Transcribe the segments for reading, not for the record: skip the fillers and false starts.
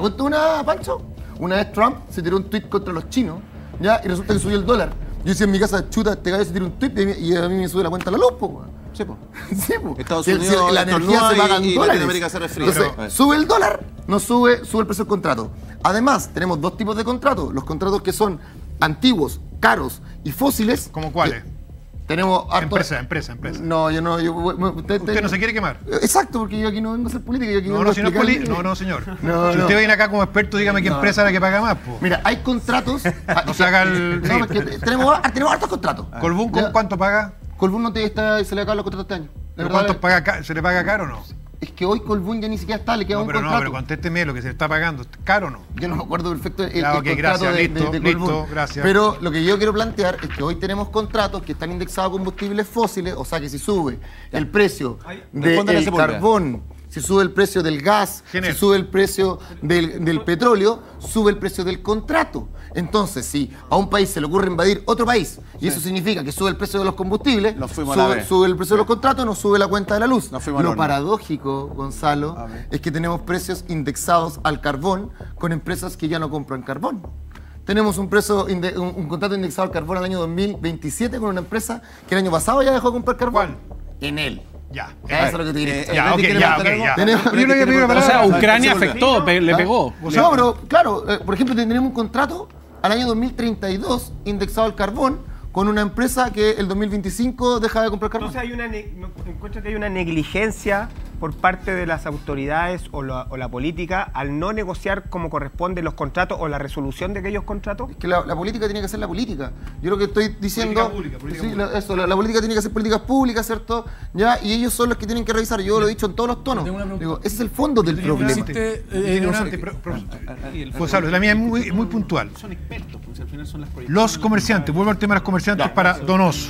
cuento una, Pancho. Una vez Trump se tiró un tuit contra los chinos, ¿ya? Y resulta que subió el dólar. Yo decía en mi casa, chuta, este gallo se tiró un tuit y a mí me sube la cuenta a la luz, po, weón. Sí, po. Sí, po. Estados Si Unidos, la energía se paga en y dólares. Latinoamérica se resfría. Entonces, sube el dólar, no sube el precio del contrato. Además, tenemos dos tipos de contratos. Los contratos que son antiguos, caros y fósiles. ¿Cómo cuáles? Tenemos Empresa. No, yo no. Usted no se quiere quemar. Exacto, porque yo aquí no vengo a hacer política. Yo aquí vengo a No, señor. explicarle- No, señor. No, Si no. usted viene acá como experto, dígame qué empresa es la que paga más, po. Mira, hay contratos. No se haga el- No, sí. porque tenemos hartos contratos. ¿Colbún con Ya. cuánto paga? Colbún se le acaban los contratos este año. La ¿Pero verdad cuánto paga? ¿Se le paga caro o no? es que hoy Colbún ya ni siquiera está, le queda un contrato. pero contésteme lo que se está pagando. ¿Es caro o no? Yo no me acuerdo perfecto el Ya, ok, contrato gracias, de listo, Colbún. gracias. Pero lo que yo quiero plantear es que hoy tenemos contratos que están indexados a combustibles fósiles, o sea que si sube el precio Respóndale a del Sepúlveda. carbón, si sube el precio del gas, Genel. si sube el precio del petróleo, sube el precio del contrato. Entonces, si a un país se le ocurre invadir otro país, y eso significa que sube el precio de los combustibles, Nos fuimos a la vez. sube el precio de los contratos, no sube la cuenta de la luz. Nos fuimos al Lo horno. paradójico, Gonzalo, A ver. es que tenemos precios indexados al carbón con empresas que ya no compran carbón. Tenemos un contrato indexado al carbón al año 2027 con una empresa que el año pasado ya dejó de comprar carbón. ¿Cuál? En él. Ya. Eso es lo que te quería decir. Ya, ok, ¿quiere ya, preguntar ok, algo? ya. Tenemos- Yo le voy a pedir una O palabra. sea, Ucrania Sepúlveda. afectó, le pegó. No, pero claro, por ejemplo, tenemos un contrato al año 2032 indexado al carbón con una empresa que el 2025 deja de comprar carbón. Entonces encuentro que hay una negligencia por parte de las autoridades o la política al no negociar como corresponde los contratos o la resolución de aquellos contratos. Es que la política tiene que ser la política. Yo lo que estoy diciendo... Política pública. Sí, la política tiene que hacer políticas públicas, ¿cierto? ¿Ya? Y ellos son los que tienen que revisar. Yo lo he dicho en todos los tonos. Tengo una pregunta. Digo, ese es el fondo del problema. Existe, Tiene una antes, Gonzalo, la mía es muy puntual. Son expertos, pues al final son las Los comerciantes, vuelvo al tema de los comerciantes para Donoso,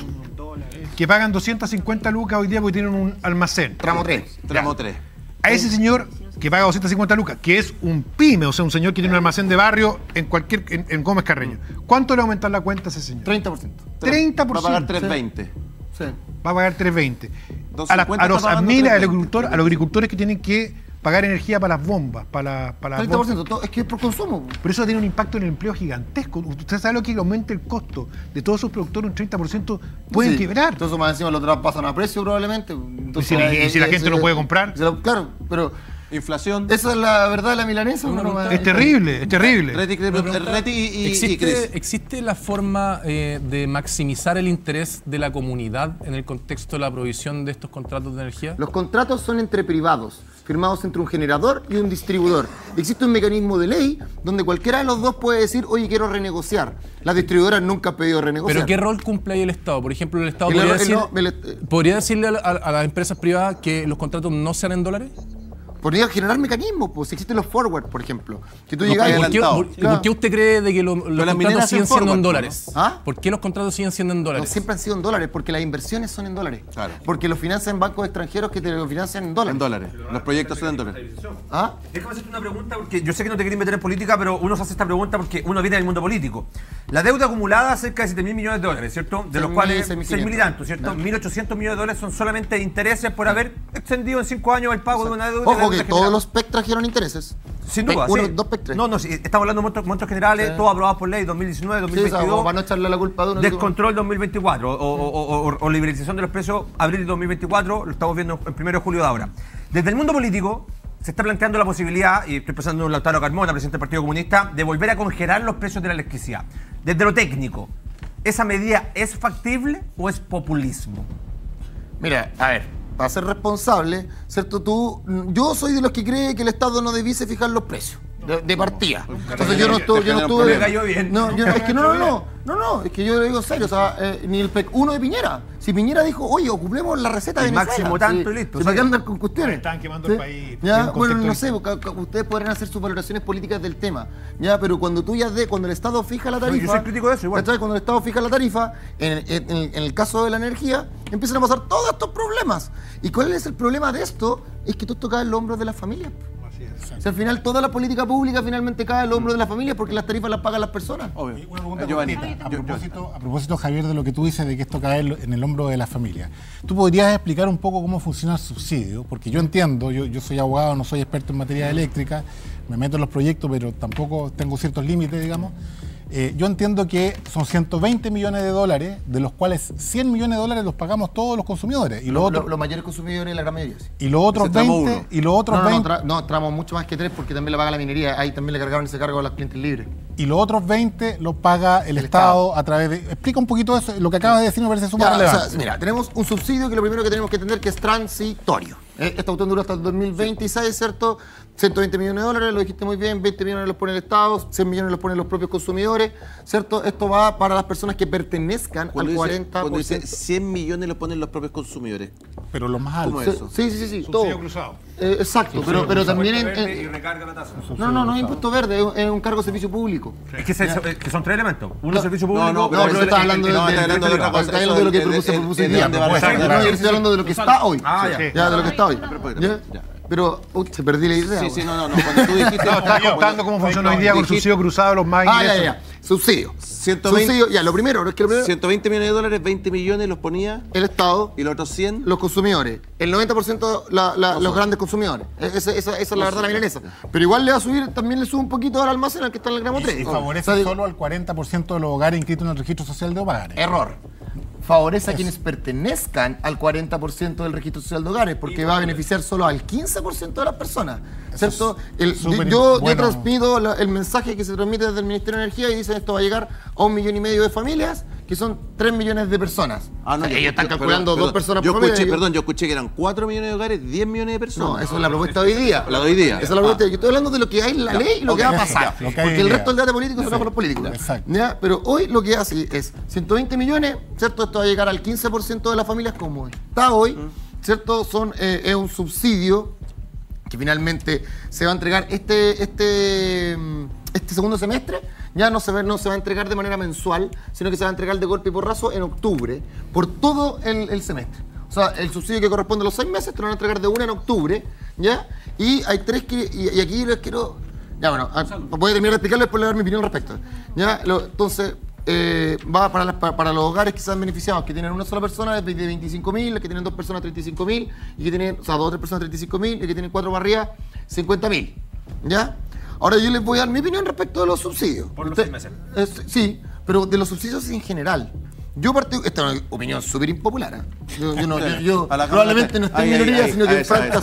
que pagan 250 lucas hoy día porque tienen un almacén. Tramo 3. Tramo 3. A ese señor que paga 250 lucas, que es un pyme, o sea, un señor que tiene un almacén de barrio en Gómez Carreño, ¿cuánto le va a aumentar la cuenta a ese señor? 30%. 30%. Va a pagar 320. Sí. Va a pagar 320. 250 A los está pagando miles, a 320. los agricultores que tienen que pagar energía para las bombas, para las bombas. 30%. Es que es por consumo. Pero eso tiene un impacto en el empleo gigantesco. Usted sabe lo que aumenta el costo de todos sus productores, un 30% pueden Sí. quebrar. Entonces más encima lo traspasan a precio probablemente. Entonces, ¿Y si la gente no puede comprar? Claro, pero Inflación. esa es la verdad de la milanesa. Una ¿no? pregunta. Es terrible, es terrible. Reti y Cris. ¿Existe la forma de maximizar el interés de la comunidad en el contexto de la provisión de estos contratos de energía? Los contratos son entre privados, firmados entre un generador y un distribuidor. Existe un mecanismo de ley donde cualquiera de los dos puede decir, oye, quiero renegociar. Las distribuidoras nunca han pedido renegociar. ¿Pero qué rol cumple ahí el Estado? Por ejemplo, ¿el Estado El- podría decirle a las empresas privadas que los contratos no sean en dólares? Podría generar mecanismos, pues existen los forward, por ejemplo. Que tú Los llegas y... ¿Por qué, adelantado. por qué usted cree de que los las contratos mineras siguen hacen siendo en forward, dólares? ¿no? ¿Ah? ¿Por qué los contratos siguen siendo en No, dólares? siempre han sido en dólares, porque las inversiones son en dólares. Claro. Porque los financian bancos extranjeros que te lo financian en dólares. En dólares. Los proyectos son en dólares. ¿Ah? Déjame hacerte una pregunta, porque yo sé que no te quería meter en política, pero uno se hace esta pregunta porque uno viene del mundo político. La deuda acumulada cerca de 7.000 millones de dólares, ¿cierto? De los 6.000, cuales 6.500. 6.000 y tantos, ¿cierto? 1.800 millones de dólares son solamente intereses por haber extendido en 5 años el pago de una deuda. Ojo que general. todos los PEC trajeron intereses. Sin duda, Uno, sí. dos PEC, tres. No, sí, estamos hablando de montos generales, Sí. todos aprobados por ley 2019, Sí, o 2022. sea, como para no echarle la culpa de uno. Descontrol 2024 o liberalización de los precios abril de 2024, lo estamos viendo en 1 de julio de ahora. Desde el mundo político se está planteando la posibilidad, y estoy pensando en Lautaro Carmona, presidente del Partido Comunista, de volver a congelar los precios de la electricidad. Desde lo técnico, ¿esa medida es factible o es populismo? Mira, a ver, para ser responsable, ¿cierto? Yo soy de los que cree que el Estado no debiese fijar los precios. De partida. Entonces yo no estuve. Me cayó bien. No, es que no, es que yo lo digo en serio, o sea, ni el PEC 1 de Piñera. Si Piñera dijo, oye, ocupemos la receta de El Venezuela. máximo tanto y listo, ¿Para sí. qué andar con cuestiones? Están quemando el país. Ya, En un bueno, no contexto sé, porque ustedes podrán hacer sus valoraciones políticas del tema. Ya, pero cuando cuando el Estado fija la tarifa. yo soy crítico de eso igual. ¿cachai? Cuando el Estado fija la tarifa, en el caso de la energía, empiezan a pasar todos estos problemas. ¿Y cuál es el problema de esto? Es que todo esto cae en los hombros de las familias. O sea, al final toda la política pública finalmente cae en los hombros de las familias porque las tarifas las pagan las personas. Obvio. Una pregunta Giovanni. cortita. A propósito, Javier, de lo que tú dices de que esto cae en el hombro de la familia. ¿Tú podrías explicar un poco cómo funciona el subsidio? Porque yo entiendo, yo soy abogado, no soy experto en materia eléctrica, me meto en los proyectos, pero tampoco tengo ciertos límites, digamos. Yo entiendo que son 120 millones de dólares, de los cuales 100 millones de dólares los pagamos todos los consumidores. Y Los mayores consumidores, la gran mayoría, sí. Y los otros 20, y los otros 20... tramos mucho más que 3 porque también le paga la minería. Ahí también le cargaron ese cargo a los clientes libres. Y los otros 20 los paga el Estado a través de... Explica un poquito eso, lo que acabas de decir me parece súper relevante. O sea, mira, tenemos un subsidio que lo primero que tenemos que entender que es transitorio. Esta cuestión dura hasta el 2026, ¿cierto? 120 millones de dólares, lo dijiste muy bien, 20 millones los pone el Estado, 100 millones los ponen los propios consumidores, ¿cierto? Esto va para las personas que pertenezcan al 40%. Cuando dice 100 millones los ponen los propios consumidores. Pero los más altos. ¿Cómo es eso? Sí, Subsidio todo. cruzado. Exacto, pero también Y recarga la tasa. No es impuesto verde, es un cargo de servicio público. Es que son 3 elementos. Uno es servicio público. No, pero usted está hablando de lo que propuse hoy día. Yo estoy hablando de lo que está hoy. Ya, de lo que está hoy. Pero, se perdí la idea. Sí, no. Cuando tú dijiste... No, estás contando cómo funciona hoy día con el subsidio cruzado de los más ingresos. Ya. Subsidio. 120, subsidio, ya, lo primero, es que lo primero... 120 millones de dólares, 20 millones los ponía el Estado. ¿Y los otros 100? Los consumidores. El 90% los grandes consumidores. Esa es la verdad, la milanesa. Pero igual le va a subir, también le sube un poquito al almacén al que está en el gramo 3. Y favorece solo al 40% de los hogares inscritos en el registro social de hogares. Error. Favorece a quienes pertenezcan al 40% del registro social de hogares, porque va a beneficiar solo al 15% de las personas, ¿cierto? Yo transmito el mensaje que se transmite desde el Ministerio de Energía y dicen esto va a llegar a 1,5 millones de familias, que son 3 millones de personas. Ellos están calculando 2 personas por familia. Yo escuché que eran 4 millones de hogares, 10 millones de personas. No, esa es la propuesta de hoy día. La de hoy día. Esa es la propuesta. Yo estoy hablando de lo que hay en la ley y lo que va a pasar. Porque el resto del debate político se lo por los políticos. ¿Ya? Pero hoy lo que hace es 120 millones, ¿cierto? Esto va a llegar al 15% de las familias como está hoy, ¿cierto? Es un subsidio que finalmente se va a entregar este segundo semestre. Ya no se va a entregar de manera mensual, sino que se va a entregar de golpe y porrazo en octubre, por todo el semestre. O sea, el subsidio que corresponde a los 6 meses te lo van a entregar de una en octubre, ¿ya? Y hay 3 que... Y aquí les quiero... Ya, bueno, voy a terminar de explicarles, después le voy a dar mi opinión al respecto. ¿Ya? Entonces, va para los hogares que se han beneficiado, que tienen una sola persona de 25.000, que tienen 2 personas 35.000, y que tienen, o sea, 2 o 3 personas 35.000, y que tienen 4 barridas 50.000. ¿Ya? Ahora yo les voy a dar mi opinión respecto de los subsidios. Por los 6 meses. Sí, pero de los subsidios en general. Esta es una opinión súper impopular. Yo probablemente no estoy en minoría, sino que en franca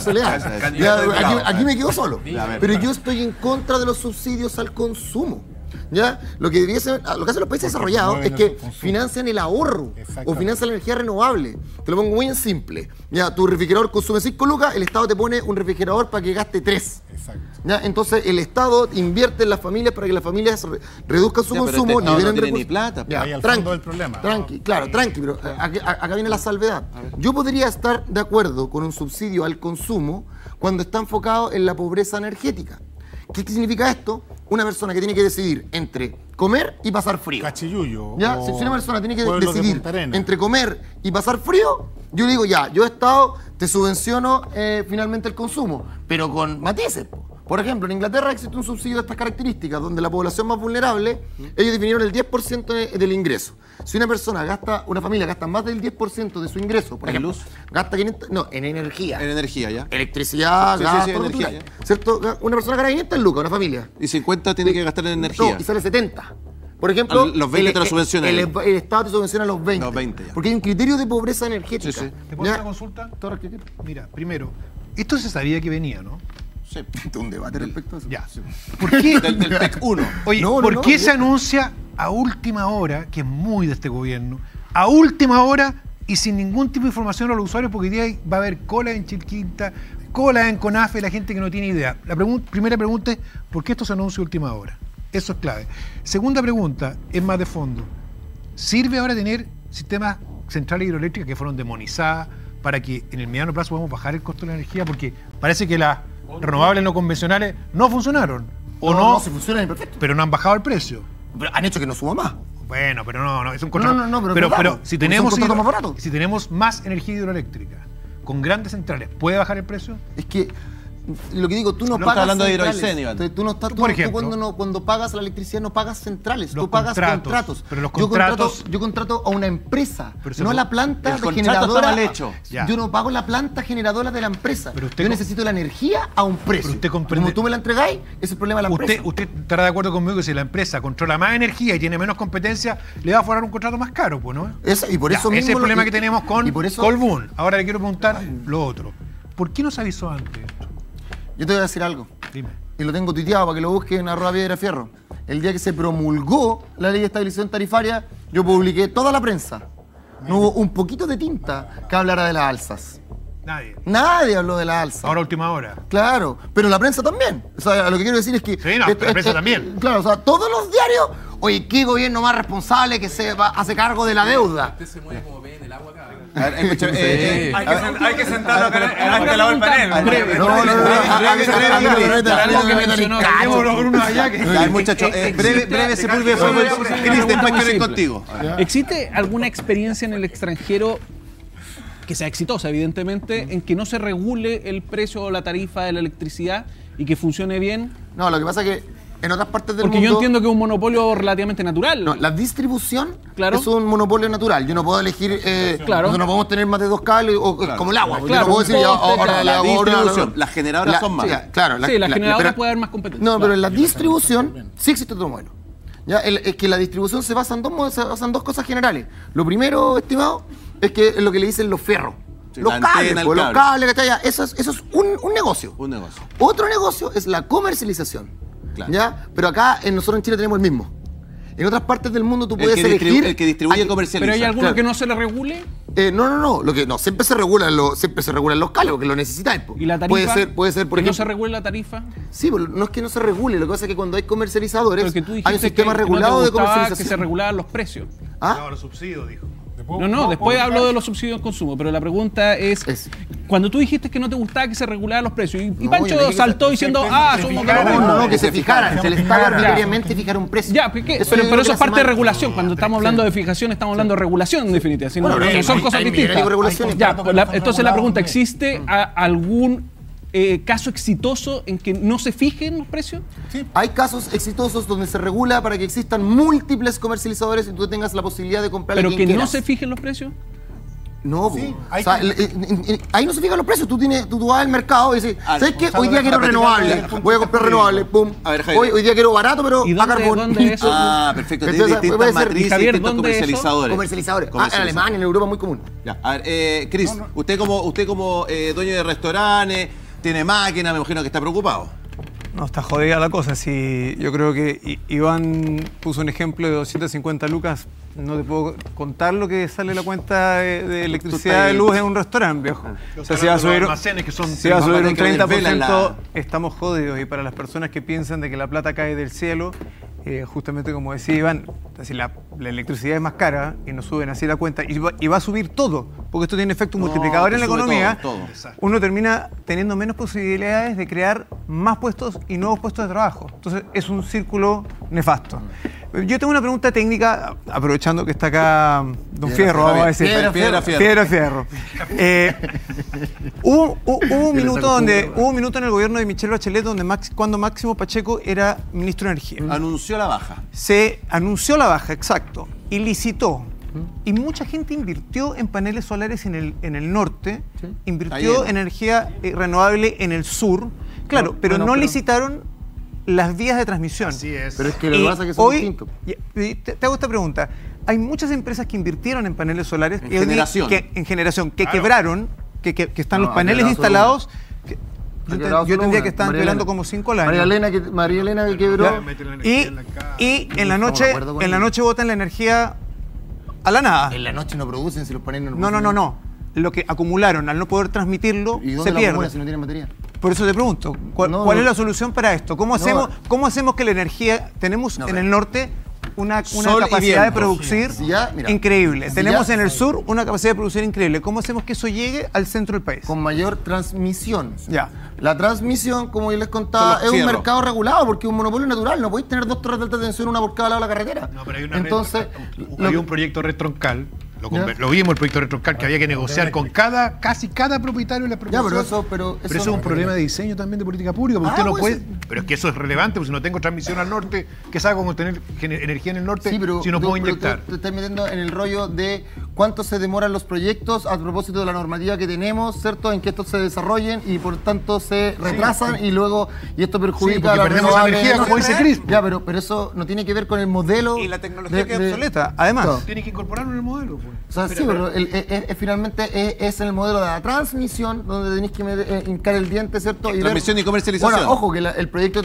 soledad. Aquí me quedo solo. Pero yo estoy en contra de los subsidios al consumo. ¿Ya? Lo que hacen los países desarrollados es que financian el ahorro o financian la energía renovable. Te lo pongo muy en simple. ¿Ya? Tu refrigerador consume 5 lucas, el Estado te pone un refrigerador para que gaste 3. ¿Ya? Entonces el Estado invierte en las familias para que las familias reduzcan su consumo, liberen recursos. Ni plata. Ya, ahí al fondo del problema. Tranqui, pero acá viene la salvedad. Yo podría estar de acuerdo con un subsidio al consumo cuando está enfocado en la pobreza energética. ¿Qué significa esto? Una persona que tiene que decidir entre comer y pasar frío. Cachiyuyo. ¿Ya? Si una persona tiene que decidir entre comer y pasar frío, yo digo yo Estado te subvenciono finalmente el consumo, pero con matices. Por ejemplo, en Inglaterra existe un subsidio de estas características, donde la población más vulnerable, ellos definieron el 10% del ingreso. Si una familia gasta más del 10% de su ingreso, por ejemplo, gasta 500, en energía. En energía, ya. Electricidad, gas, energía, ya. ¿Cierto? Una persona gana 500 lucas, una familia. Y 50 tiene que gastar en energía. No, y sale 70. Por ejemplo, los 20 te lo subvenciona. El Estado te subvenciona los 20. Los 20 ya. Porque hay un criterio de pobreza energética. Sí. ¿Te puedo hacer una consulta? Mira, primero, esto se sabía que venía, ¿no? Sí. Un debate respecto a eso. Ya. ¿Por qué? Del PEC 1. Oye, ¿por qué se anuncia a última hora, que es muy de este gobierno, a última hora y sin ningún tipo de información a los usuarios? Porque hoy día va a haber cola en Chilquinta, cola en CONAFE, la gente que no tiene idea. La primera pregunta es, ¿por qué esto se anuncia a última hora? Eso es clave. Segunda pregunta, es más de fondo. ¿Sirve ahora tener sistemas centrales hidroeléctricas que fueron demonizadas para que en el mediano plazo podamos bajar el costo de la energía? Porque parece que las renovables no convencionales no funcionaron. No, si funcionan perfecto. Pero no han bajado el precio. Pero han hecho que no suba más. Bueno, pero no, es un pero si tenemos más energía hidroeléctrica con grandes centrales, ¿puede bajar el precio? Es que lo que digo, tú no No pagas está hablando de centrales. Hidroicén, Iván. Entonces, tú no estás, Por ejemplo, cuando pagas la electricidad no pagas centrales, los tú pagas contratos. pero los Yo contratos- yo contrato a una empresa, Pero se no puede- la planta el de contrato generadora. está mal hecho. Ya. Yo no pago la planta generadora de la empresa. Pero usted Yo con- necesito la energía a un precio. Pero usted comprende- Como tú me la entregáis, ese es el problema de la empresa. Usted estará de acuerdo conmigo que si la empresa controla más energía y tiene menos competencia, le va a forrar un contrato más caro, pues, ¿no? Y por Ya, eso ese es mismo el problema y- que tenemos con y por eso- Colbún. Ahora le quiero preguntar lo otro. ¿Por qué no se avisó antes esto? Yo te voy a decir algo. Dime. Y lo tengo tuiteado para que lo busquen en @piedra-fierro. El día que se promulgó la ley de estabilización tarifaria, yo publiqué toda la prensa. No hubo un poquito de tinta que hablara de las alzas. Nadie. Nadie habló de las alzas. Ahora última hora. Claro, pero la prensa también. O sea, lo que quiero decir es que... Sí, no, la prensa también. Claro, o sea, todos los diarios... Oye, ¿qué gobierno más responsable que hace cargo de la deuda? Usted se mueve como ve en el agua acá. A ver, escúchame, Sí. Hay que sentarlo al lado del panel. Breve. No, Algo que mencionó A ver, muchachos, breve Sepúlveda de Fuego. Cris, después quiero ir contigo. ¿Existe alguna experiencia en el extranjero que sea exitosa, evidentemente, en que no se regule el precio o la tarifa de la electricidad y que funcione bien? No, lo que pasa es que en otras partes del Porque mundo... yo entiendo que es un monopolio relativamente natural. No, la distribución Claro. es un monopolio natural. Yo no puedo elegir... Claro. No podemos tener más de 2 cables como el agua. Claro, Yo no puedo decir, un poste, ahora le La hago distribución, las generadoras son más. Claro, Sí, la generadora pero- puede haber más competencia. No, pero en la distribución sí existe otro modelo. ¿Ya? Es que la distribución se basa en dos cosas generales. Lo primero, estimado, es que es lo que le dicen los ferros. Sí, Los la cables, antena, el pues, los cable. cables, ¿cachai? Eso es un negocio. Un negocio. Otro negocio es la comercialización. Claro. ¿Ya? Pero acá nosotros en Chile tenemos el mismo. En otras partes del mundo tú puedes elegir... El que distribuye Hay- comercializa. ¿Pero hay alguno Claro. que no se le regule? No. Siempre se regulan los cables porque lo necesitáis. po. ¿Y la tarifa? Puede ser, por ¿Que no ejemplo... se regule la tarifa? Sí, pero no es que no se regule, lo que pasa es que cuando hay comercializadores, Porque tú dijiste hay un sistema que no te regulado de gustaba comercialización. que se regularan los precios. ¿Ah? los subsidios, dijo. No, después hablo de los subsidios al consumo, pero la pregunta es, cuando tú dijiste que no te gustaba que se regularan los precios, y No, yo Pancho dije que saltó diciendo, somos de lo mismo. No, que se fijaran, se les paga arbitrariamente fijar un precio. Ya, pero es eso lo que es hace parte de mal. regulación. Cuando estamos hablando de fijación, estamos hablando de regulación, en definitiva. Si no, Bueno, no son cosas hay distintas. millones de regulaciones. Ya, pues entonces la pregunta, ¿existe algún caso exitoso en que no se fijen los precios? Hay casos exitosos donde se regula para que existan múltiples comercializadores y tú tengas la posibilidad de comprar Pero a que quien no quieras. se fijen los precios. No, po. Sí, O sea, ahí no se fijan los precios. Tú vas al mercado y dices, ¿sabes qué? Hoy día quiero renovable. Voy a comprar renovable. Pum. A ver, Javier. Hoy día quiero barato, pero ¿Y a carbón. dónde es eso? Ah, perfecto. Tiene Entonces, distintas puede ser- matrices, Javier, distintos ¿dónde es eso? comercializadores. Comercializadores. En Comercializadores. Alemania, en Europa, muy común. Ya, a ver, Cris, usted como dueño de restaurantes, tiene máquina, me imagino que está preocupado. No, está jodida la cosa. Si yo creo que Iván puso un ejemplo de 250 lucas. No te puedo contar lo que sale la cuenta de electricidad de luz en un restaurante, viejo. O sea, si va a subir, almacenes que son si va a subir un que vender vela en 30%, la- estamos jodidos. Y para las personas que piensan de que la plata cae del cielo, justamente como decía Iván, si la electricidad es más cara y nos suben así la cuenta, y va a subir todo, porque esto tiene efecto multiplicador en la sube economía, todo. uno termina teniendo menos posibilidades de crear más puestos y nuevos puestos de trabajo. Entonces es un círculo nefasto. Yo tengo una pregunta técnica, aprovechando que está acá Don Fierro, vamos a decir. Piedra, Fierro. Hubo un minuto en el gobierno de Michelle Bachelet cuando Máximo Pacheco era ministro de Energía. Anunció la baja. Se anunció la baja, exacto, y licitó. Y mucha gente invirtió en paneles solares en el norte, Está invirtió lleno. en energía renovable en el sur, claro, pero no licitaron las vías de transmisión. Así es. Pero es que lo que Y pasa es que son hoy, distintos. te hago esta pregunta. Hay muchas empresas que invirtieron en paneles solares En y hoy día generación. que quebraron, que están No, los paneles han quebrado instalados. Han quebrado Yo solo entendía una, que estaban María quebrando Elena. como 5 años. María Elena que quebró. Y en la No, noche, me acuerdo con en la ella. noche botan la energía a la nada. En la noche no producen si los paneles no No. producen. Lo que acumularon al no poder transmitirlo ¿Y dónde se la pierde. acumulan si no tienen batería? Por eso te pregunto, ¿cuál No, es la solución para esto? ¿Cómo hacemos que la energía... Tenemos No, en pero- el norte una Sol y capacidad de viento. producir Si ya, mira, increíble. si Tenemos ya- en el sur una capacidad de producir increíble. ¿Cómo hacemos que eso llegue al centro del país? Con mayor transmisión. Ya. La transmisión, como yo les contaba, Son los es un fierros. mercado regulado porque es un monopolio natural. No podéis tener 2 torres de alta tensión, una por cada lado de la carretera. No, pero hay una Entonces, hay un proyecto red troncal Lo vimos el proyecto Retroncal, que había que negociar con casi cada propietario de la propiedad. Pero eso es un problema de diseño también de política pública, porque usted no puede. Pero es que eso es relevante, porque si no tengo transmisión al norte, ¿qué sabe cómo tener energía en el norte si no puedo inyectar? Te estás metiendo en el rollo de cuánto se demoran los proyectos a propósito de la normativa que tenemos, ¿cierto? En que estos se desarrollen y por tanto se retrasan y esto perjudica a la perdemos energía, como dice Cris. Ya, pero eso no tiene que ver con el modelo. Y la tecnología queda obsoleta. Además, tiene que incorporarlo en el modelo. Pues. O sea, pero finalmente es en el modelo de la transmisión donde tenéis que hincar el diente, ¿cierto? Transmisión y comercialización. Bueno, ojo, que el proyecto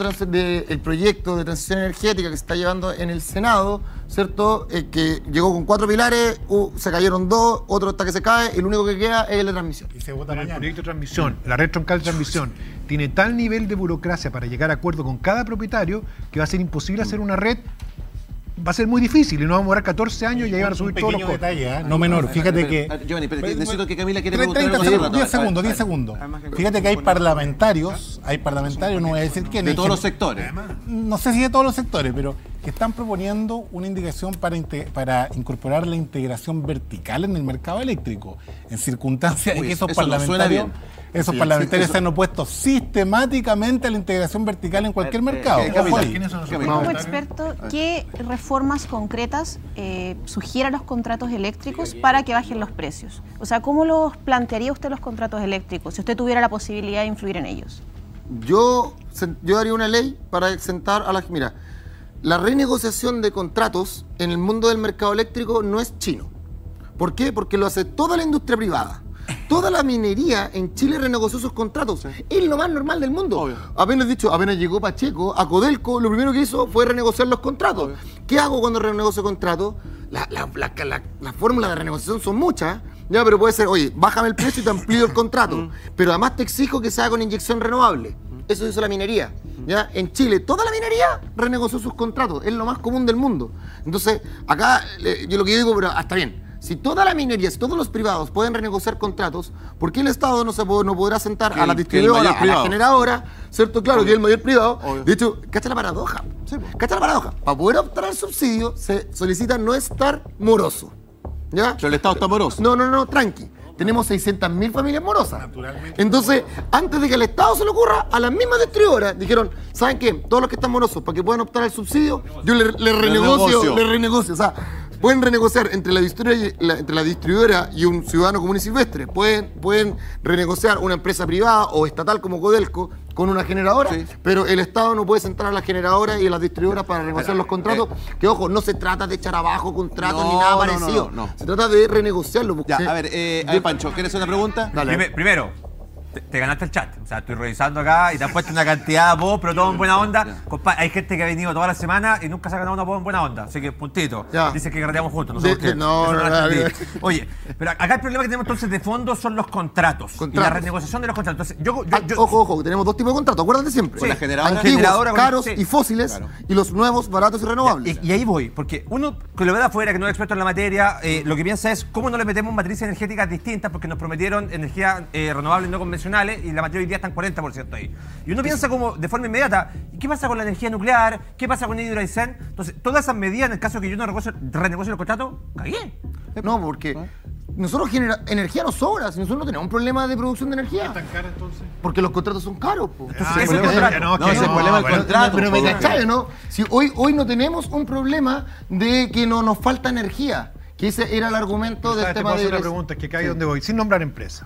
de transición energética que se está llevando en el Senado, ¿cierto? Que llegó con 4 pilares, se cayeron 2, otro hasta que se cae, y lo único que queda es la transmisión. Y se vota El mañana. proyecto de transmisión, la red troncal de transmisión, tiene tal nivel de burocracia para llegar a acuerdo con cada propietario que va a ser imposible hacer una red. Va a ser muy difícil y nos vamos a demorar 14 años y ahí van a subir todos los costos. Detalle, no menor. Fíjate que... Giovanni, pero necesito que Camila quiere 10 segundos. Fíjate que hay parlamentarios, no voy a decir quiénes. De todos los sectores. No sé si de todos los sectores, pero que están proponiendo una indicación para incorporar la integración vertical en el mercado eléctrico, en circunstancias de que esos parlamentarios sean opuestos sistemáticamente a la integración vertical en cualquier mercado. Como experto, ¿qué reformas concretas sugiere a los contratos eléctricos para que bajen los precios? O sea, ¿cómo los plantearía usted los contratos eléctricos si usted tuviera la posibilidad de influir en ellos? Yo haría una ley para exentar a las... Mira, la renegociación de contratos en el mundo del mercado eléctrico no es chino. ¿Por qué? Porque lo hace toda la industria privada. Toda la minería en Chile renegoció sus contratos. Es lo más normal del mundo. Obvio. Apenas llegó Pacheco a Codelco, lo primero que hizo fue renegociar los contratos. Obvio. ¿Qué hago cuando renegocio contratos? Las fórmulas de renegociación son muchas, ya, pero puede ser, oye, bájame el precio y te amplío el contrato. Pero además te exijo que se haga con inyección renovable. Eso hizo la minería. ¿Ya? En Chile, toda la minería renegoció sus contratos. Es lo más común del mundo. Entonces, acá, yo lo que digo, pero hasta bien. Si toda la minería, si todos los privados pueden renegociar contratos, ¿por qué el Estado no podrá sentar a la distribuidora, a la generadora, ¿cierto? Claro, que es el mayor privado. Obvio. De hecho, ¿cacha la paradoja? Sí, ¿cacha la paradoja? Para poder optar al subsidio, se solicita no estar moroso. ¿Ya? Pero el Estado está moroso. No, tranqui. Tenemos 600.000 familias morosas. Entonces, antes de que al Estado se le ocurra, a las mismas distribuidoras dijeron, ¿saben qué? Todos los que están morosos, para que puedan optar al subsidio, yo le renegocio. O sea, pueden renegociar entre la distribuidora y un ciudadano común y silvestre. Pueden renegociar una empresa privada o estatal como Codelco con una generadora, pero el Estado no puede sentar a las generadoras y a las distribuidoras para renegociar los contratos. Que ojo, no se trata de echar abajo contratos ni nada parecido. No. Se trata de renegociarlos. Ya, a ver, Pancho, ¿quieres hacer una pregunta? Dale. Primero, te ganaste el chat. O sea, estoy revisando acá y te han puesto una cantidad de voz, pero todo en buena onda. Compa, hay gente que ha venido toda la semana y nunca se ha ganado una voz en buena onda. Así que, puntito. Dice que carreteamos juntos. No sé por qué. Oye, pero acá el problema que tenemos entonces de fondo son los contratos. Y la renegociación de los contratos. Entonces, ojo, tenemos dos tipos de contratos, acuérdate siempre. Con la generadora. Antiguos, caros y fósiles, y los nuevos, baratos y renovables. Y ahí voy, porque uno que lo ve de afuera, que no es experto en la materia, lo que piensa es cómo no le metemos matrices energéticas distintas, porque nos prometieron energía renovables no convencionales y la mayoría hoy día está en 40% ahí. Y uno piensa como de forma inmediata, ¿y qué pasa con la energía nuclear? ¿Qué pasa con el hidroaicén? Entonces, todas esas medidas, en el caso de que yo no renegocio los contratos, cagué. No, porque nosotros energía nos sobra, si nosotros no tenemos un problema de producción de energía. ¿Es tan cara entonces? Porque los contratos son caros. Ese es el problema del contrato. Pero me cachai, ¿no? Si hoy no tenemos un problema de que no nos falta energía, que ese era el argumento del tema de... La pregunta es que acá es donde voy, sin nombrar empresa.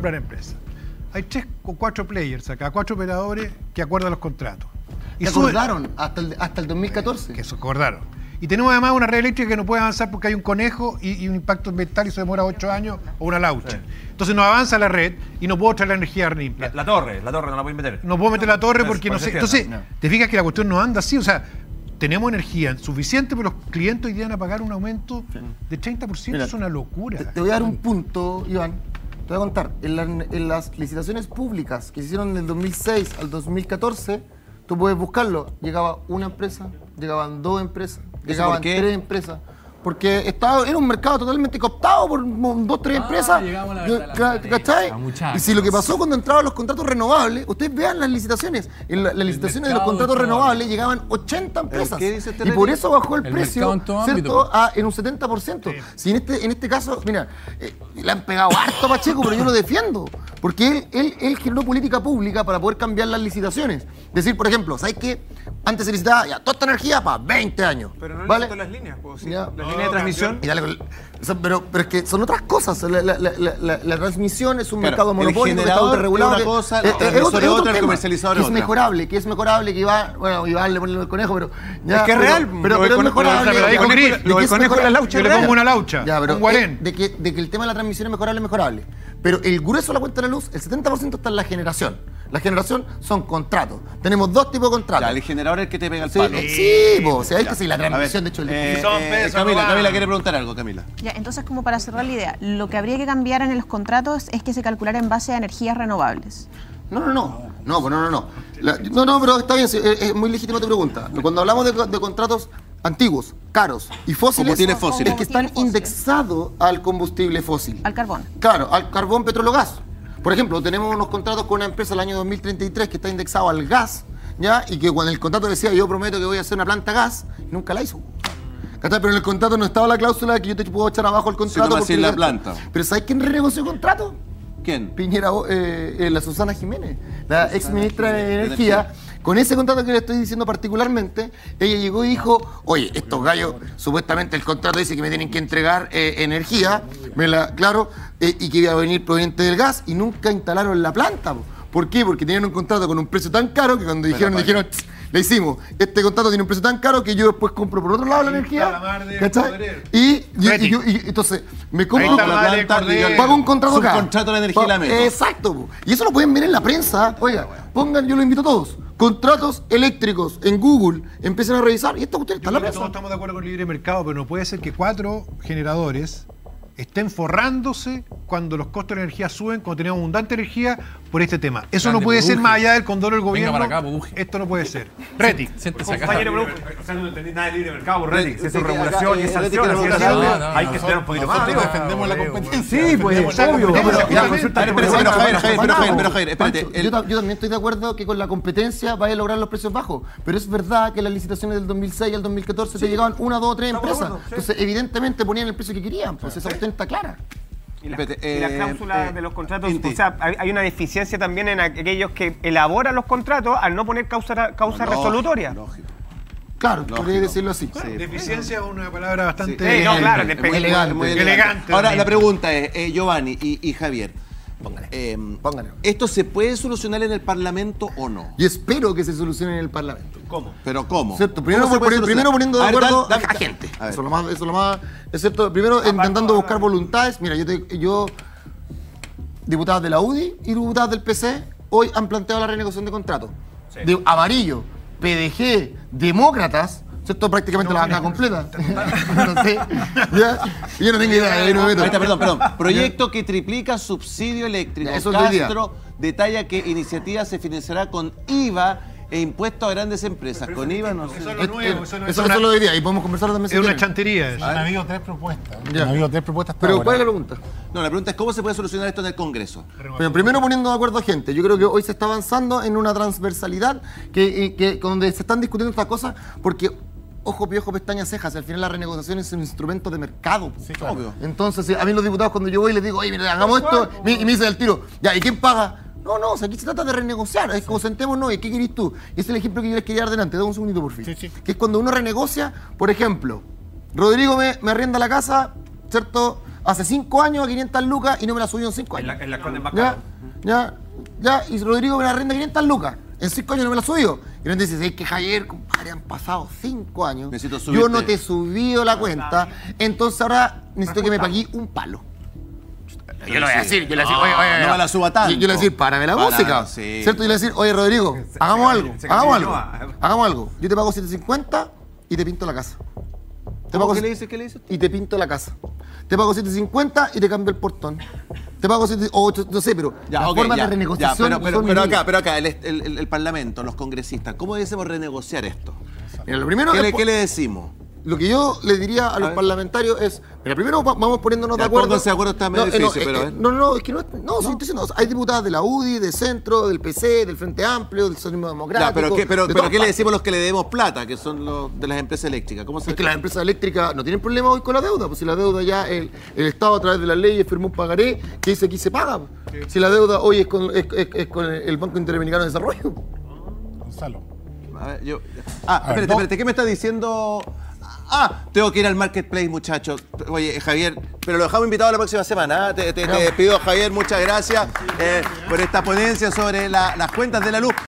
Hay 3 o 4 players acá, 4 operadores que acuerdan los contratos. Y acordaron hasta el 2014. Que se acordaron. Y tenemos además una red eléctrica que no puede avanzar porque hay un conejo y un impacto ambiental y se demora 8 años o una laucha. Entonces no avanza la red y no puedo traer la energía limpia. La torre no la pueden meter. No puedo meter la torre porque no sé. Entonces, te fijas que la cuestión no anda así, o sea, tenemos energía suficiente, pero los clientes hoy día van a pagar un aumento de 30%. Mira, es una locura. Te voy a dar un punto, Iván. Te voy a contar. En las licitaciones públicas que se hicieron del 2006 al 2014, tú puedes buscarlo. Llegaba una empresa, llegaban 2 empresas, llegaban 3 empresas. Porque era un mercado totalmente cooptado por 2, 3 empresas. Llegamos a la verdad, ¿Cachai? muchachos. Y si lo que pasó cuando entraban los contratos renovables, ustedes vean las licitaciones. En las licitaciones de los contratos renovables llegaban 80 empresas. ¿Qué dice este y por eso bajó el precio, mercado en todo ¿cierto? En un 70%. Si en este caso, mira, le han pegado harto a Pacheco, pero yo lo defiendo. Porque él generó política pública para poder cambiar las licitaciones. Decir, por ejemplo, ¿sabes qué? Antes se licitaba ya toda esta energía para 20 años. Pero no ¿vale? necesito las líneas, pues, sí. Ya. La línea de transmisión. Y dale pero es que son otras cosas. La transmisión es un Claro, mercado el monopólico, que está generador autorregulado. es una cosa, el transmisor es otra, el comercializador que es es otra. mejorable, que Iván, bueno, Iván le pone el conejo, pero ya, Es que es real, pero es mejorable. Pero ahí con el conejo en la laucha. Yo le pongo una laucha, Ya, pero un guarén. de que el tema de la transmisión es mejorable. Pero el grueso de la cuenta de la luz, el 70% está en la generación. La generación son contratos. Tenemos 2 tipos de contratos. Ya, el generador es el que te pega el Sí, palo. sí, o sea, hay que seguir la transmisión, de hecho. Camila quiere preguntar algo, Camila. Ya, entonces, como para cerrar la idea, lo que habría que cambiar en los contratos es que se calculara en base a energías renovables. No, pero está bien, es muy legítima tu pregunta. Cuando hablamos de contratos antiguos, caros y fósiles, Combustibles fósiles. es que están indexados al combustible fósil. Al carbón. Claro, al carbón, petróleo, gas. Por ejemplo, tenemos unos contratos con una empresa el año 2033 que está indexado al gas, ¿ya? Y que cuando el contrato decía, yo prometo que voy a hacer una planta gas, nunca la hizo. ¿Cachai? Pero en el contrato no estaba la cláusula de que yo te puedo echar abajo el contrato. Si no me hacías la planta. Pero ¿sabes quién renegoció el contrato? ¿Quién? Piñera, la Susana Jiménez, la ex ministra de Energía. Con ese contrato que le estoy diciendo particularmente, ella llegó y dijo, oye, estos gallos, supuestamente el contrato dice que me tienen que entregar energía, y que iba a venir proveniente del gas, y nunca instalaron la planta. ¿Por qué? Porque tenían un contrato con un precio tan caro que cuando dijeron, le hicimos, este contrato tiene un precio tan caro que yo después compro por otro lado la energía. ¿Cachai? Y entonces me compro la planta, pago un contrato acá. Un contrato de energía en la mesa. Exacto. Y eso lo pueden ver en la prensa. Oiga, pongan, yo lo invito a todos. Contratos eléctricos en Google, empiecen a revisar y esta cuestión está en la prensa. Todos estamos de acuerdo con el libre mercado, pero no puede ser que 4 generadores estén forrándose cuando los costos de energía suben, cuando tenemos abundante energía por este tema. Eso no puede ser más allá del condoro del gobierno. Venga para acá, Buje. Esto no puede ser. Reti. Siéntese acá. O sea, no entendí nada de libre mercado, Reti. Si es regulación y es Reti, sanción, no, hay que esperar un poquito más. Nosotros defendemos la competencia. Sí, pues, obvio. Pero Javier, espérate. Yo también estoy de acuerdo que con la competencia vaya a lograr los precios bajos, pero es verdad que las licitaciones del 2006 al 2014 te llegaban 1, 2 o 3 empresas. Entonces, evidentemente ponían el precio que querían, pues esa cuestión está clara. Y las cláusulas de los contratos, o sea, hay una deficiencia también en aquellos que elaboran los contratos al no poner causa resolutoria. Lógico. Claro, podría decirlo así. Deficiencia es una palabra bastante elegante. Muy elegante. Ahora, la pregunta es, Giovanni y Javier, Póngale. ¿esto se puede solucionar en el Parlamento o no? Y espero que se solucione en el Parlamento. ¿Cómo? ¿Pero cómo? ¿Cierto? ¿Cómo se puede Primero poniendo de acuerdo dame, a gente. Eso es lo más. Es cierto. Primero intentando buscar voluntades. Mira, yo diputados de la UDI y diputados del PC hoy han planteado la renegociación de contratos. Sí. De amarillo, PDG, demócratas. ¿Cierto? Prácticamente la bancada completa. No sé. ¿Ya? Yo no tengo idea. Ahí está, perdón. Proyecto que triplica subsidio eléctrico. Eso Castro detalla que iniciativa se financiará con IVA e impuestos a grandes empresas. Con IVA no sé. Eso es lo nuevo. Eso lo diría. Y podemos conversar también. Es una chantería. Han habido 3 propuestas. Pero ¿cuál es la pregunta? No, la pregunta es cómo se puede solucionar esto en el Congreso. Pero primero poniendo de acuerdo a gente. Yo creo que hoy se está avanzando en una transversalidad donde se están discutiendo estas cosas porque ojo, piojo, pestañas, cejas. Al final la renegociación es un instrumento de mercado. Sí, claro. Obvio. Entonces, a mí los diputados cuando yo voy les digo, oye, mira, hagamos esto, y me dicen al tiro, ya, ¿y quién paga? No, o sea, aquí se trata de renegociar, es como sentémonos, ¿y qué querés tú? Y ese es el ejemplo que yo les quería dar delante, dame un segundito por fin. Sí. Que es cuando uno renegocia, por ejemplo, Rodrigo me arrienda la casa, ¿cierto? Hace 5 años a 500 lucas y no me la subió en 5 años. En la Conde Bacaro. Ya, y Rodrigo me la arrienda 500 lucas. En 5 años no me la subió. Y nos dice, es que Javier, compadre, han pasado 5 años. Yo no te he subido la cuenta, entonces ahora necesito que me pagues un palo. Yo le voy a decir, oye, no me la suba tanto. Yo le voy a decir, párame la música. Sí. ¿Cierto? Y le voy a decir, oye, Rodrigo, hagamos algo. Yo te pago 750 y te pinto la casa. ¿Qué le dices? Y te pinto la casa. Te pago 750 y te cambio el portón. Te pago 7, o no sé, pero las formas de renegociación. Pero acá, el Parlamento, los congresistas, ¿cómo debemos renegociar esto? Mira, lo primero ¿Qué le decimos? lo que yo le diría a los parlamentarios es, mira, primero vamos poniéndonos de acuerdo. Ese acuerdo está medio difícil, pero... es que no, sí, estoy diciendo, hay diputadas de la UDI, de Centro, del PC, del Frente Amplio, del Socialismo Democrático. Pero ¿qué le decimos a los que le debemos plata, que son los de las empresas eléctricas? ¿Cómo se Es que las empresas eléctricas no tienen problema hoy con la deuda, pues si la deuda ya, el Estado a través de las leyes firmó un pagaré que dice aquí se paga. Sí. Si la deuda hoy es con el Banco Interamericano de Desarrollo. Gonzalo. A ver, espérate, ¿qué me está diciendo? Tengo que ir al marketplace, muchachos. Oye, Javier, pero lo dejamos invitado la próxima semana. Te despido, Javier, muchas gracias por esta ponencia sobre las cuentas de la luz.